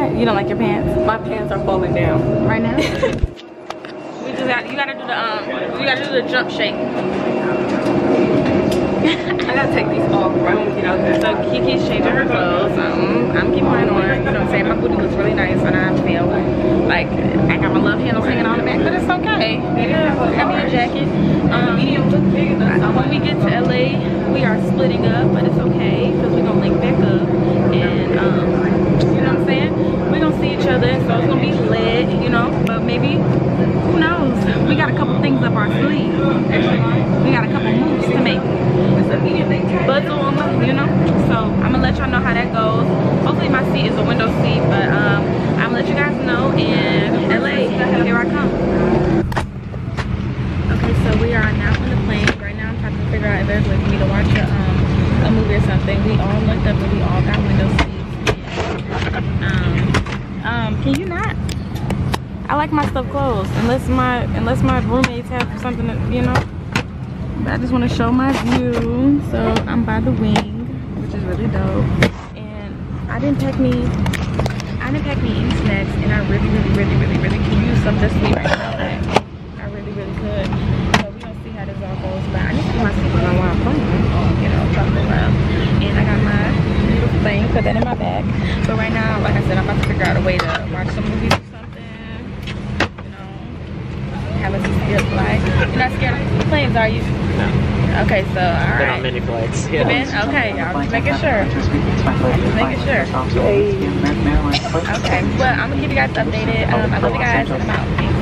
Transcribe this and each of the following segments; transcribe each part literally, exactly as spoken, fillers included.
You don't like your pants? My pants are falling down. Right now? We just got, you gotta do the, um, you gotta do the jump shake. I gotta take these off right when we get out there. So Kiki's changing her clothes. Um, I'm keeping mine on. You know what I'm saying? My booty looks really nice, and I feel like I got my love handles hanging on the back, but it's okay. Yeah, have me a jacket. Um, when we get to L A, we are splitting up, but it's okay because we're gonna link back up, and um, you know what I'm saying? We're gonna see each other, so it's gonna be lit, you know. But maybe, who knows? We got a couple things up our sleeve. We got a couple moves to make. But you know, so I'm gonna let y'all know how that goes. Hopefully my seat is a window seat, but um, I'm gonna let you guys know in L A. Here I come. Okay, so we are now on the plane. Right now I'm trying to figure out if there's a way for me to watch a, um, a movie or something. We all looked up and we all got window seats. Um, um, can you not? I like my stuff closed, unless my unless my roommates have something that, you know. But I just want to show my view. So I'm by the wing, which is really dope. And I didn't pack me, I didn't pack me any snacks, and I really, really, really, really, really can use some this week right now. Like, I really, really could. So we gonna see how this all goes. But I need to put my seatbelt on while I'm playing. You know, talking about. And I got my little thing, put that in my bag. But right now, like I said, I'm about to figure out a way to watch some movies or something. You know, have a skip flight. You're not scared of planes, are you? No. Okay, so all Been right. on many flights. Yeah. Been? Okay, I'm just making sure. I'm just making sure. Okay, well, I'm gonna keep you guys updated. Um, I love you guys, and I'm out. Peace.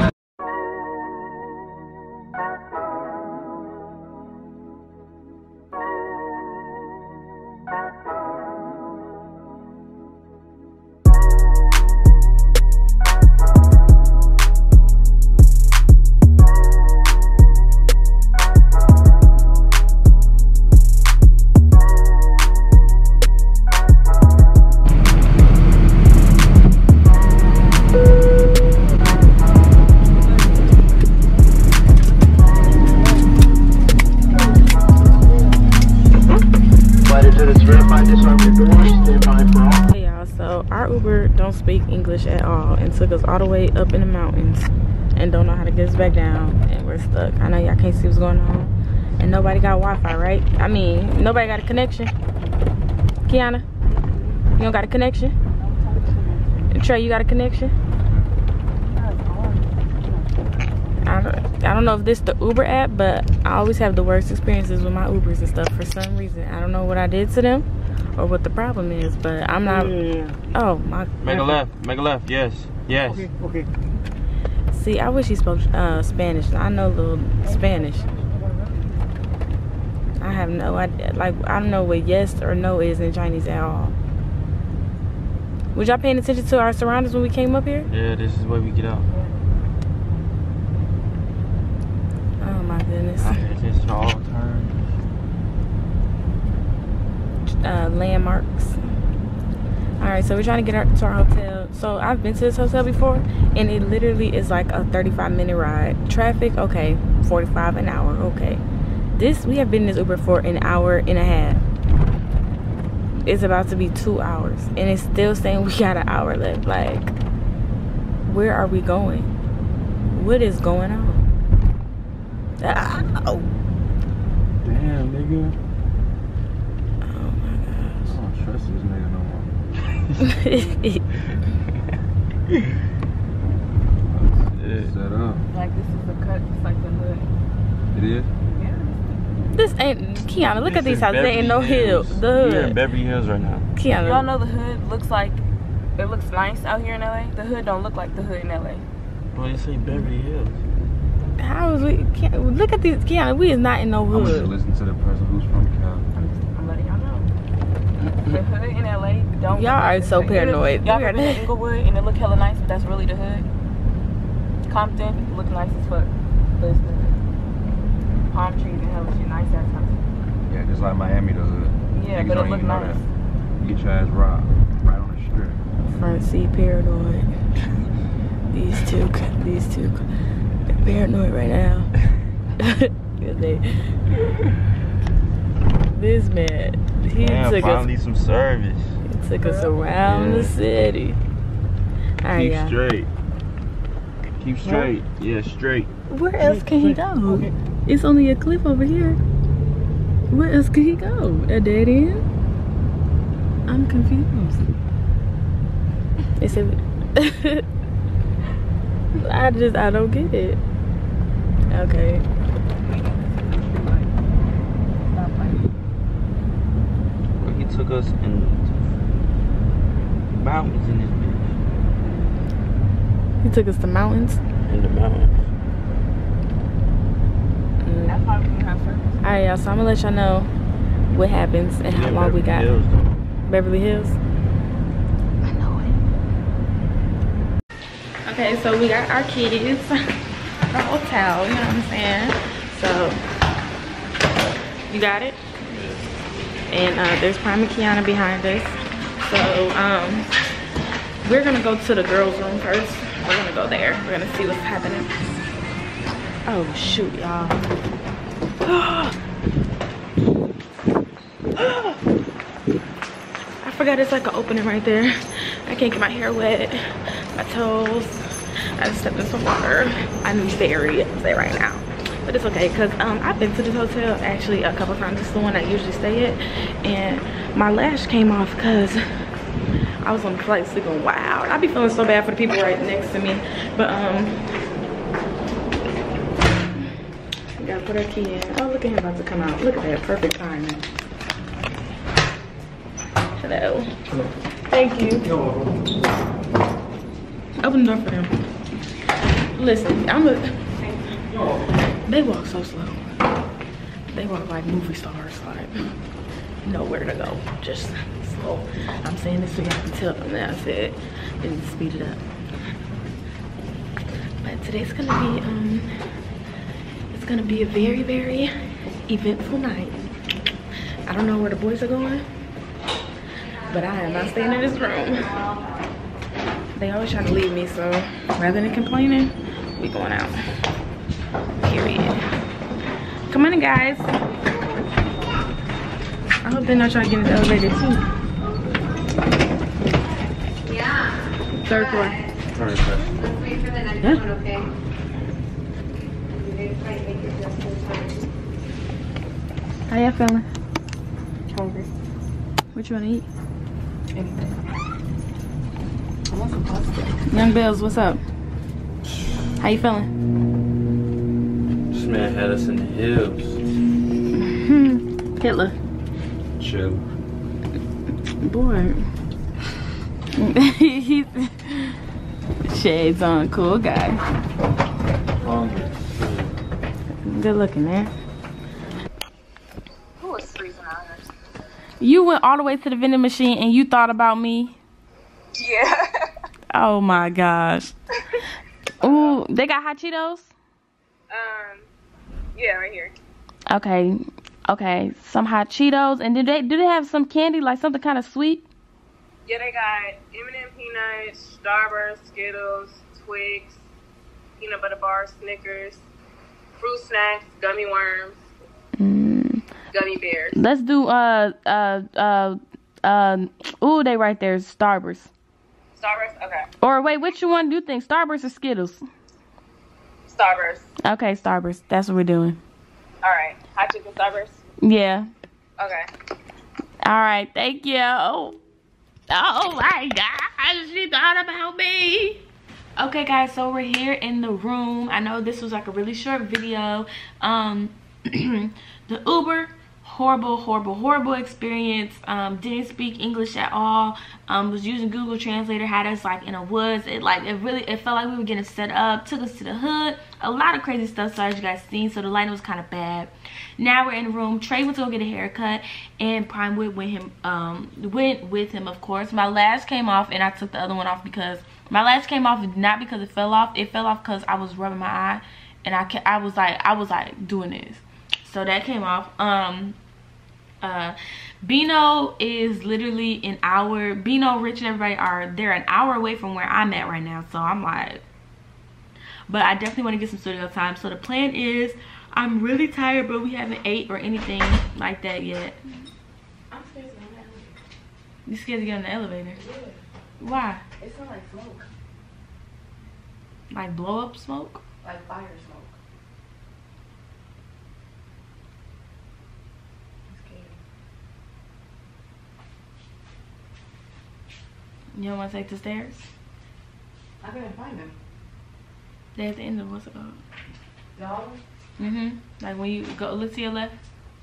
Hey y'all, so our Uber don't speak English at all and took us all the way up in the mountains and don't know how to get us back down, and we're stuck. I know y'all can't see what's going on, and nobody got Wi-Fi, right? I mean, nobody got a connection. Kiana, you don't got a connection? And Trey, you got a connection? I don't, I don't know if this is the Uber app, but I always have the worst experiences with my Ubers and stuff for some reason. I don't know what I did to them or what the problem is, but I'm not. Yeah. Oh my. Make a left. Make a left. Yes. Yes. Okay. Okay. See, I wish he spoke uh, Spanish. I know a little Spanish. I have no idea. Like, I don't know what yes or no is in Chinese at all. Was y'all paying attention to our surroundings when we came up here? Yeah, this is where we get out. Oh my goodness. I pay attention to all turns. Uh, landmarks. Alright, so we're trying to get our, to our hotel. So I've been to this hotel before, and it literally is like a thirty-five minute ride. Traffic, okay, forty-five an hour, okay. This, we have been in this Uber for an hour and a half. It's about to be two hours, and it's still saying we got an hour left. Like, where are we going? What is going on? Ah, oh. Damn, nigga. Oh my gosh. I don't trust this nigga no more. Set up. Like, this is the cut, it's like the hood. It is? Yeah. This ain't Kiana. Look This at these is houses. There ain't no hill. Hills. The We're in hood. Beverly Hills right now. Kiana. Y'all know the hood looks like, it looks nice out here in L A. The hood don't look like the hood in L A. Well, you say Beverly Hills. How is we? Kiana, look at these. Kiana, we is not in no I'm gonna hood. listen to the person who's from Cal. I'm, just, I'm letting y'all know. The hood in L A don't. Y'all are so paranoid. Y'all We are ever been to Inglewood and it look hella nice, but that's really the hood. Compton look nice as fuck, but it's the hood. Palm trees and hella shit, nice ass houses. Yeah, just like Miami, the hood. Yeah, Niggas but it don't look even know nice. that. You get your ass robbed right on the strip. Front seat paranoid. These two, these two, they're paranoid right now. they, this man, he Damn, took us. finally some service. He took us around Yeah. the city. All right, Keep yeah. straight. Keep straight. Yeah, straight. Where else can he go? Okay. It's only a cliff over here. Where else can he go? A dead end? I'm confused. It's a I just I don't get it. Okay. Well, he took us in mountains in this bitch. He took us to mountains. In the mountains. Mm. That's why we can have service. Alright, y'all, so I'm gonna let y'all know what happens and how Yeah, long we got. Hills, though. Beverly Hills. I know it. Okay, so we got our kids. The hotel, you know what I'm saying? So, you got it? And uh, there's Prime and Kiana behind us. So, um, we're gonna go to the girls' room first. We're gonna go there. We're gonna see what's happening. Oh, shoot, y'all. I forgot it's like an opening right there. I can't get my hair wet, my toes. I just stepped in some water. I'm very upset right now, but it's okay because um, I've been to this hotel actually a couple times. It's the one I usually stay at, and my lash came off because I was on the flight sleeping wild. I be feeling so bad for the people right next to me, but um, we gotta put our key in. Oh, look at him about to come out. Look at that, perfect timing. Hello. Hello. Thank you. No. Open the door for them. Listen, I'm a. They walk so slow. They walk like movie stars, like nowhere to go, just slow. I'm saying this so y'all can tell them that I said didn't speed it up. But today's gonna be um, it's gonna be a very very eventful night. I don't know where the boys are going, but I am not staying in this room. They always try to leave me, so rather than complaining, we going out. Period. Come on, guys. I hope they're not trying to get in the elevator too. Yeah. Third floor. Sorry, sir. Let's wait for the next Yeah. one, okay? You guys might make it just in time. How y'all feeling? Hungry. What you wanna eat? Anything. I want some pasta. Young Bells, what's up? How you feeling? This man had us in the hills. Hmm. Hitler. Chill. Boy. He's shades on, cool guy. Hungry. Good looking, man. Who was freezing out here? You went all the way to the vending machine and you thought about me? Yeah. Oh my gosh. Ooh, they got hot Cheetos? um. Yeah, right here. Okay. Okay. Some hot Cheetos. And did they do they have some candy, like something kind of sweet? Yeah, they got M and M peanuts, Starburst, Skittles, Twix, peanut butter bars, Snickers, fruit snacks, gummy worms, Mm. gummy bears. Let's do uh uh uh uh ooh, they right there, Starburst. Starburst? Okay. Or wait, which one do you think? Starburst or Skittles? Starburst. Okay, Starburst. That's what we're doing. Alright. Hot chicken Starburst? Yeah. Okay. All right, thank you. Oh my gosh, she thought about me. Okay guys, so we're here in the room. I know this was like a really short video. Um the Uber, horrible horrible horrible experience. Um didn't speak English at all. Um was using Google Translator, had us like in a woods. It like it really it felt like we were getting set up, took us to the hood, a lot of crazy stuff. So as you guys seen, so the lighting was kind of bad. Now we're in the room. Trey went to go get a haircut, and Prime went with him. Um, went with him, of course. My lash came off, and I took the other one off because my lash came off not because it fell off. It fell off because I was rubbing my eye, and I I was like I was like doing this, so that came off. Um, uh, Bino is literally an hour. Bino, Rich, and everybody are they're an hour away from where I'm at right now. So I'm like, but I definitely want to get some studio time. So the plan is, I'm really tired, but we haven't ate or anything like that yet. I'm scared to get on the elevator. You scared to get on the elevator? Yeah. Why? It smells like smoke. Like blow up smoke? Like fire smoke. I'm scared. You don't want to take the stairs? I couldn't find them. They're at the end of what's it called? Dollars? Mm-hmm. Like when you go look to your left.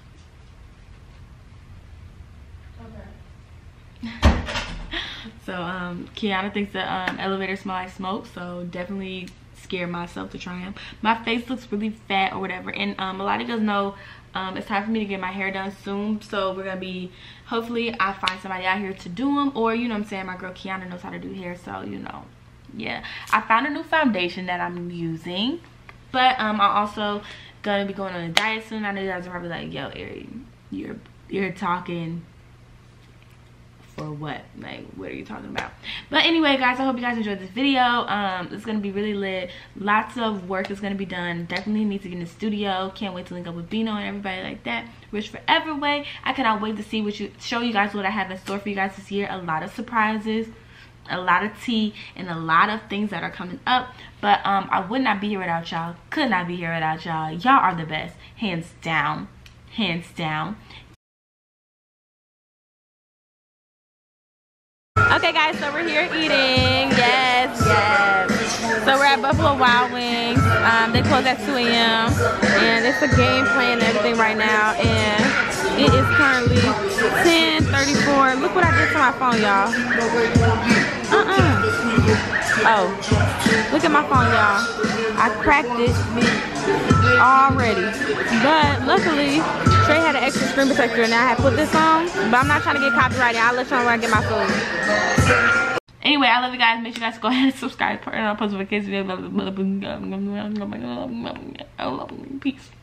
Okay. So um Kiana thinks the um elevator smell like smoke, so definitely scared myself to try them. My face looks really fat or whatever, and um a lot of you guys know um it's time for me to get my hair done soon, so we're gonna be, hopefully I find somebody out here to do them, or you know what I'm saying, my girl Kiana knows how to do hair, so you know, yeah. I found a new foundation that I'm using, but um I'm also gonna be going on a diet soon. I know you guys are probably like, yo Ari, you're you're talking for what? Like, what are you talking about? But anyway, guys, I hope you guys enjoyed this video. Um it's gonna be really lit. Lots of work is gonna be done. Definitely need to get in the studio. Can't wait to link up with Bino and everybody like that. Rich Forever way. I cannot wait to see what you show you guys what I have in store for you guys this year. A lot of surprises, a lot of tea, and a lot of things that are coming up. But um I would not be here without y'all. Could not be here without y'all. Y'all are the best, hands down, hands down. Okay guys, so we're here eating. Yes, yes. So we're at Buffalo Wild Wings. Um, they close at two A M and it's a game plan and everything right now, and it is currently ten thirty-four. Look what I did to my phone, y'all. Uh-uh. Oh, look at my phone, y'all. I cracked it already. But luckily, Trey had an extra screen protector and I had put this on. But I'm not trying to get copyrighted. I'll let you know when I get my food. Anyway, I love you guys. Make sure you guys go ahead and subscribe. Turn on post notifications. Peace.